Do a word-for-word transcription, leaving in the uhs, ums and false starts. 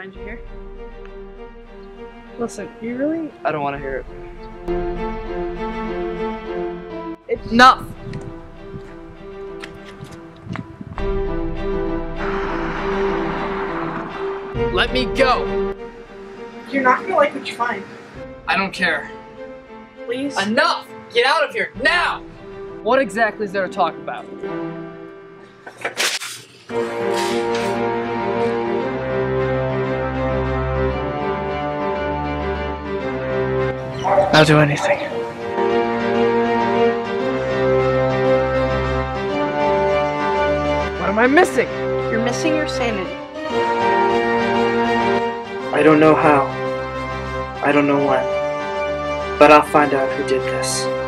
find you here? Listen, you really... I don't want to hear it. It's enough! Let me go! You're not gonna like what you find. I don't care. Please? Enough! Get out of here, now! What exactly is there to talk about? I'll do anything. What am I missing? You're missing your sanity. I don't know how. I don't know when. But I'll find out who did this.